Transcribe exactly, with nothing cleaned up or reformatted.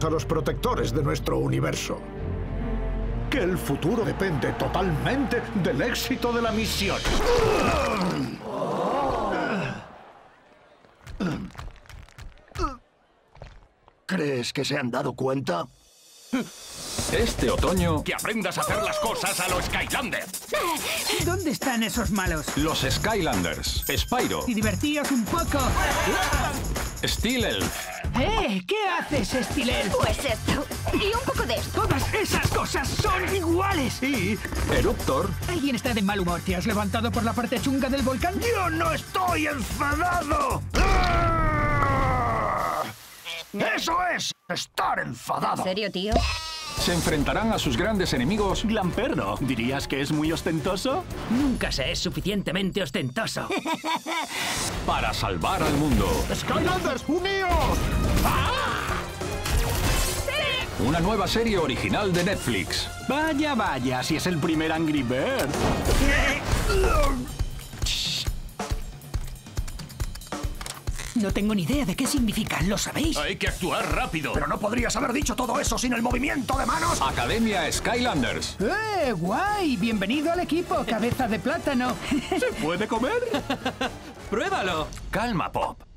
a los protectores de nuestro universo. Que el futuro depende totalmente del éxito de la misión. ¿Crees que se han dado cuenta? Este otoño, ¡Que aprendas a hacer las cosas a los Skylanders! ¿Dónde están esos malos? los Skylanders, Spyro, Y divertíos un poco. Steel Elf, ¡Eh! ¿Qué haces, Stilel? Pues esto. Y un poco de esto. Todas esas cosas son iguales. y Eruptor, Alguien está de mal humor. ¿Te has levantado por la parte chunga del volcán? ¡Yo no estoy enfadado! ¡Eso es! ¡Estar enfadado! ¿En serio, tío? se enfrentarán a sus grandes enemigos Glamperno, ¿dirías que es muy ostentoso? Nunca se es suficientemente ostentoso. para salvar al mundo. ¡Skylanders, uníos! Una nueva serie original de Netflix. Vaya, vaya, si es el primer Angry Bird. No tengo ni idea de qué significan, ¿lo sabéis? ¡Hay que actuar rápido! Pero no podrías haber dicho todo eso sin el movimiento de manos. Academia Skylanders. ¡Eh, guay! Bienvenido al equipo, cabeza de plátano. ¿Se puede comer? ¡Pruébalo! Calma, Pop.